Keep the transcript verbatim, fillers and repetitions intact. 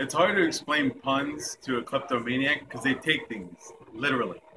It's hard to explain puns to a kleptomaniac because they take things literally.